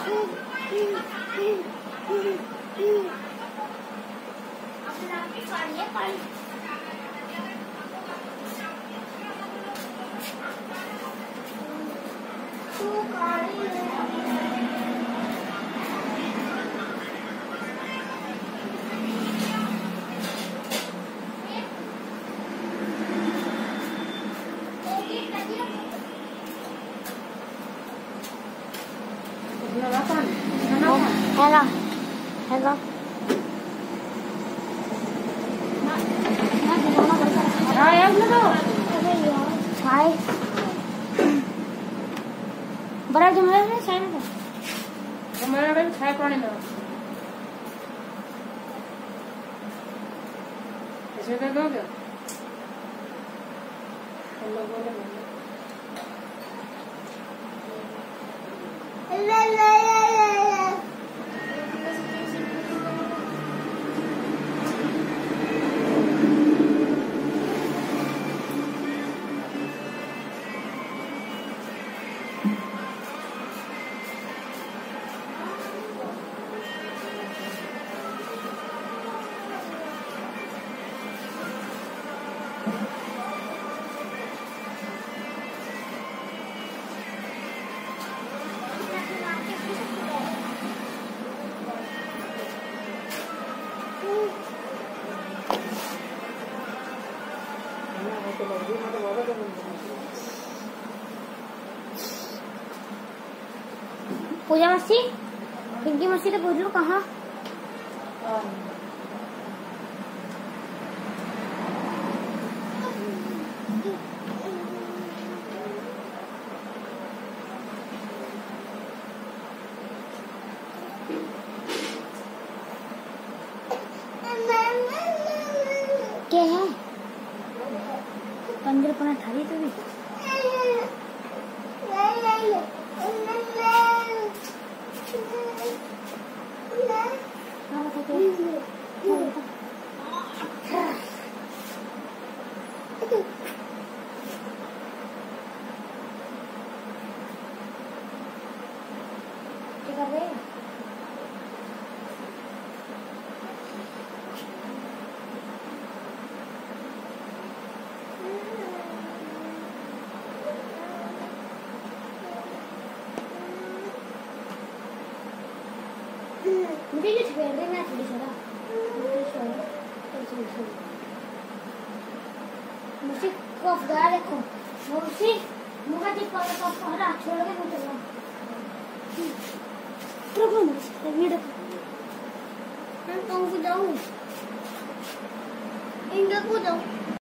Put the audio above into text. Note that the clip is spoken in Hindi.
Hello. Hello. Hai. बड़ा जमरा है साइन को जमरा रे छाय पानी दो ऐसे कर दोगे हेलो बोले ला ला पूजा मस्ती पिंकी मस्ती तो पूछ लो कहाँ क्या है 15 थाली तो भी क्या कर रहे हैं मुझे ये छेड़ देना थोड़ी सा मुझे कफ गा देखो मुझे मुझे ठीक कर कफ हरा छोड़ के मुझे चला प्रभु मुझे ये देखो मैं कौन को जाऊं इंडिया को जाऊं